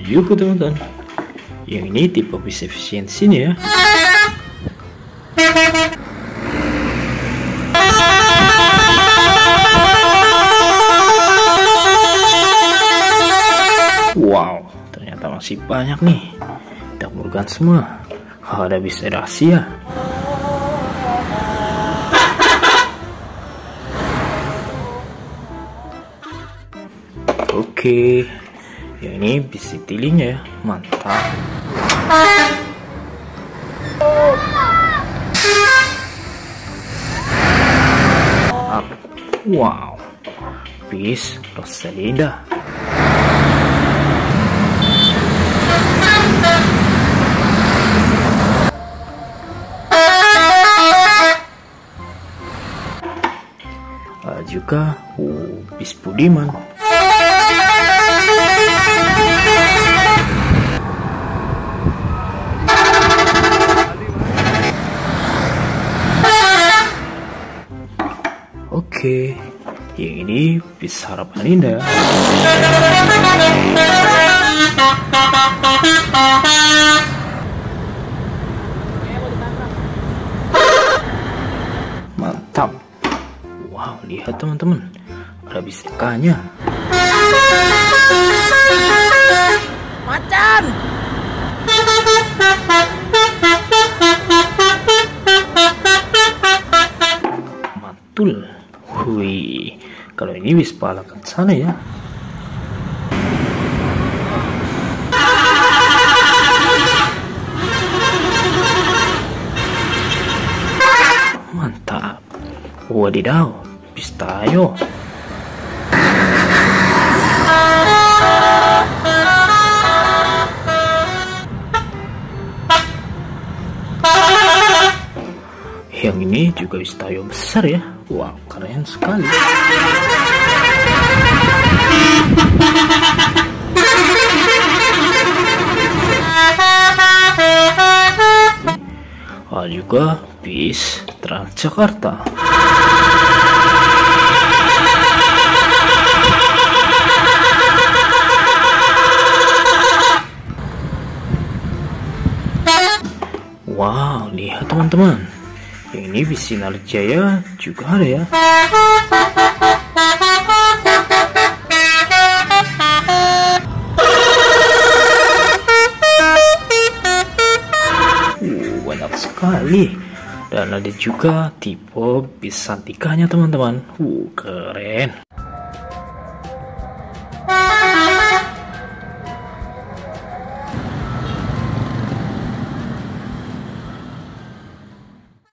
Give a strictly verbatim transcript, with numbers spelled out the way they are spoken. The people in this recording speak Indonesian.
Yuhu teman-teman, yang ini tipe bis efisiensinya ya. Wow, ternyata masih banyak nih. Kita kumpulkan semua. Ada bis rahasia. Oke, ya ini bis tilinya ya, mantap. Wow, bis Rosalinda. Uh, juga uh, bis Budiman. Oke, yang ini bis Harapan Indah. Mantap. Wow, lihat teman-teman, ada bis T K-nya. Macan. Mantul. Wih, kalau ini bis Palakan sana ya. Mantap. Wadidaw, bis Tayo. Yang ini juga bis Tayo besar ya. Wow, keren sekali. Ah, juga bis Transjakarta. Wow, lihat teman-teman. Yang ini bis Sinar Jaya juga ada ya. Uh, banyak sekali. Dan ada juga tipe bis Santikanya teman-teman. Uh, keren.